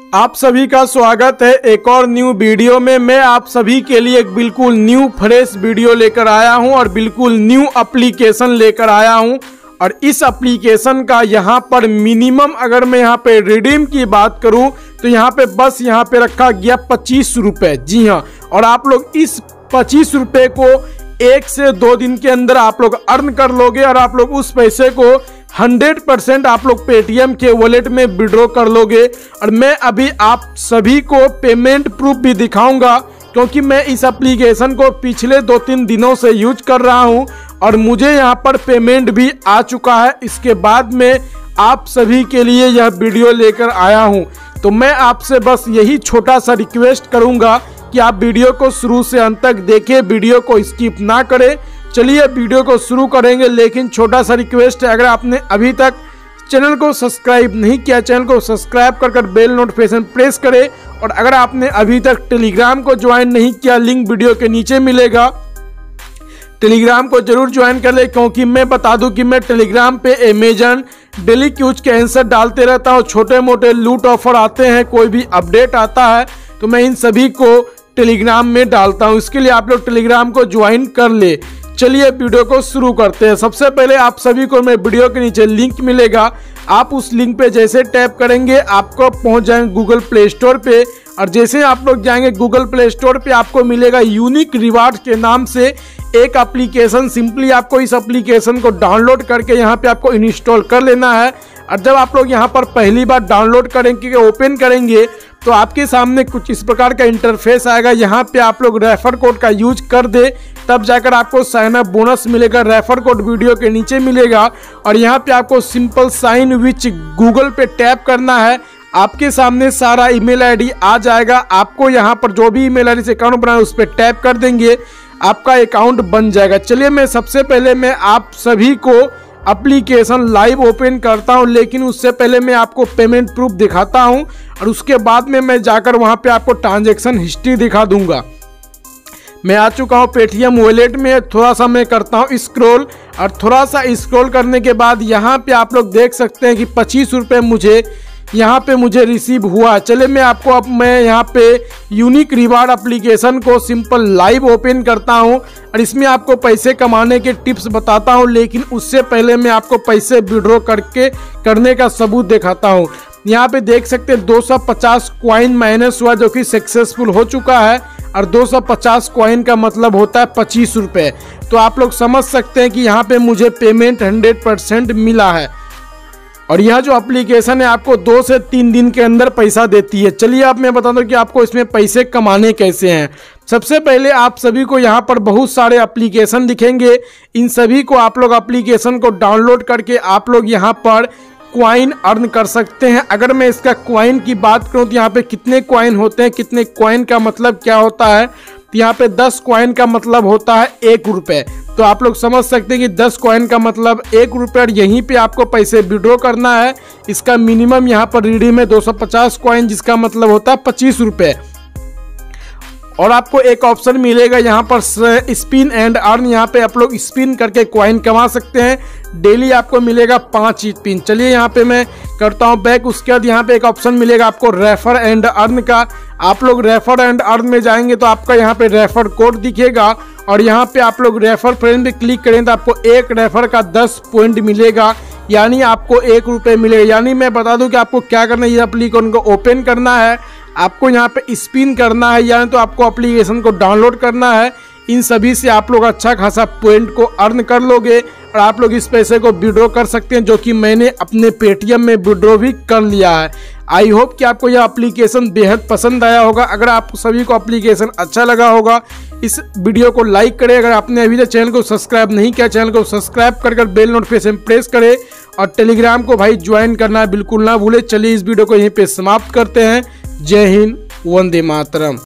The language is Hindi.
आप सभी का स्वागत है एक और न्यू वीडियो में। मैं आप सभी के लिए एक बिल्कुल न्यू फ्रेश वीडियो लेकर आया हूं और बिल्कुल न्यू एप्लीकेशन लेकर आया हूं। और इस एप्लीकेशन का यहां पर मिनिमम अगर मैं यहां पे रिडीम की बात करूं तो यहां पे बस यहां पे रखा गया 25 रुपए। जी हां, और आप लोग इस 25 रुपए को 1 से 2 दिन के अंदर आप लोग अर्न कर लोगे और आप लोग उस पैसे को 100% आप लोग पेटीएम के वॉलेट में विड्रॉ कर लोगे। और मैं अभी आप सभी को पेमेंट प्रूफ भी दिखाऊंगा, क्योंकि मैं इस एप्लीकेशन को पिछले 2-3 दिनों से यूज कर रहा हूं और मुझे यहां पर पेमेंट भी आ चुका है। इसके बाद में आप सभी के लिए यह वीडियो लेकर आया हूं। तो मैं आपसे बस यही छोटा सा रिक्वेस्ट करूंगा कि आप वीडियो को शुरू से अंत तक देखें, वीडियो को स्किप ना करें। चलिए वीडियो को शुरू करेंगे, लेकिन छोटा सा रिक्वेस्ट है, अगर आपने अभी तक चैनल को सब्सक्राइब नहीं किया, चैनल को सब्सक्राइब कर बेल नोटिफिकेशन प्रेस करें। और अगर आपने अभी तक टेलीग्राम को ज्वाइन नहीं किया, लिंक वीडियो के नीचे मिलेगा, टेलीग्राम को जरूर ज्वाइन कर ले। क्योंकि मैं बता दूं कि मैं टेलीग्राम पे अमेजन डेली क्यूज के आंसर डालते रहता हूं, छोटे मोटे लूट ऑफर आते हैं, कोई भी अपडेट आता है तो मैं इन सभी को टेलीग्राम में डालता हूं। इसके लिए आप लोग टेलीग्राम को ज्वाइन कर ले। चलिए वीडियो को शुरू करते हैं। सबसे पहले आप सभी को मैं वीडियो के नीचे लिंक मिलेगा, आप उस लिंक पे जैसे टैप करेंगे आपको पहुंच जाएंगे गूगल प्ले स्टोर पे। और जैसे आप लोग जाएंगे गूगल प्ले स्टोर पे आपको मिलेगा यूनिक रिवार्ड के नाम से एक एप्लीकेशन। सिंपली आपको इस एप्लीकेशन को डाउनलोड करके यहाँ पे आपको इंस्टॉल कर लेना है। और जब आप लोग यहाँ पर पहली बार डाउनलोड करेंगे, ओपन करेंगे, तो आपके सामने कुछ इस प्रकार का इंटरफेस आएगा। यहाँ पे आप लोग रेफर कोड का यूज कर दे, तब जाकर आपको साइन अप बोनस मिलेगा। रेफर कोड वीडियो के नीचे मिलेगा और यहाँ पे आपको सिंपल साइन विच गूगल पे टैप करना है। आपके सामने सारा ईमेल आईडी आ जाएगा। आपको यहाँ पर जो भी ईमेल आईडी से अकाउंट बनाए उस पर टैप कर देंगे, आपका अकाउंट बन जाएगा। चलिए मैं सबसे पहले मैं आप सभी को एप्लीकेशन लाइव ओपन करता हूं, लेकिन उससे पहले मैं आपको पेमेंट प्रूफ दिखाता हूं और उसके बाद में मैं जाकर वहां पे आपको ट्रांजैक्शन हिस्ट्री दिखा दूंगा। मैं आ चुका हूं पेटीएम वॉलेट में। थोड़ा सा मैं करता हूं स्क्रॉल और थोड़ा सा स्क्रॉल करने के बाद यहां पे आप लोग देख सकते हैं कि 25 रुपये मुझे यहाँ पे मुझे रिसीव हुआ। चले मैं आपको अब मैं यहाँ पे यूनिक रिवार्ड एप्लीकेशन को सिंपल लाइव ओपन करता हूँ और इसमें आपको पैसे कमाने के टिप्स बताता हूँ। लेकिन उससे पहले मैं आपको पैसे विड्रॉ करने का सबूत दिखाता हूँ। यहाँ पे देख सकते हैं 250 कॉइन माइनस हुआ, जो कि सक्सेसफुल हो चुका है। और 250 कॉइन का मतलब होता है 25 रुपये। तो आप लोग समझ सकते हैं कि यहाँ पे मुझे पेमेंट 100% मिला है। और यह जो एप्लीकेशन है आपको 2 से 3 दिन के अंदर पैसा देती है। चलिए अब मैं बता दूं कि आपको इसमें पैसे कमाने कैसे हैं। सबसे पहले आप सभी को यहाँ पर बहुत सारे एप्लीकेशन दिखेंगे। इन सभी को आप लोग एप्लीकेशन को डाउनलोड करके आप लोग यहाँ पर क्वाइन अर्न कर सकते हैं। अगर मैं इसका क्वाइन की बात करूँ तो यहाँ पे कितने क्वाइन होते हैं, कितने क्वाइन का मतलब क्या होता है, तो यहाँ पे 10 कॉइन का मतलब होता है 1 रुपये। तो आप लोग समझ सकते हैं कि 10 कॉइन का मतलब 1 रुपये और यहीं पे आपको पैसे विड्रॉ करना है। इसका मिनिमम यहाँ पर रिडीम है 250 कॉइन, जिसका मतलब होता है 25 रुपये। और आपको एक ऑप्शन मिलेगा यहाँ पर स्पिन एंड अर्न। यहाँ पे आप लोग स्पिन करके कॉइन कमा सकते हैं। डेली आपको मिलेगा 5 स्पिन। चलिए यहाँ पे मैं करता हूँ बैक। उसके बाद यहाँ पे एक ऑप्शन मिलेगा आपको रेफर एंड अर्न का। आप लोग रेफर एंड अर्न में जाएंगे तो आपका यहाँ पे रेफर कोड दिखेगा और यहाँ पे आप लोग रेफर फ्रेंड पे क्लिक करें तो आपको एक रेफर का 10 पॉइंट मिलेगा, यानी आपको 1 रुपये मिलेगा। यानी मैं बता दूं कि आपको क्या करना है, ये एप्लीकेशन को ओपन करना है, आपको यहाँ पे स्पिन करना है, यानी तो आपको एप्लीकेशन को डाउनलोड करना है। इन सभी से आप लोग अच्छा खासा पॉइंट को अर्न कर लोगे और आप लोग इस पैसे को विड्रॉ कर सकते हैं, जो कि मैंने अपने पेटीएम में विड्रॉ भी कर लिया है। आई होप कि आपको यह एप्लीकेशन बेहद पसंद आया होगा। अगर आप सभी को एप्लीकेशन अच्छा लगा होगा, इस वीडियो को लाइक करें। अगर आपने अभी तक चैनल को सब्सक्राइब नहीं किया, चैनल को सब्सक्राइब कर बेल नोटिफिकेशन प्रेस करें और टेलीग्राम को भाई ज्वाइन करना बिल्कुल ना भूले। चलिए इस वीडियो को यहीं पे समाप्त करते हैं। जय हिंद, वंदे मातरम।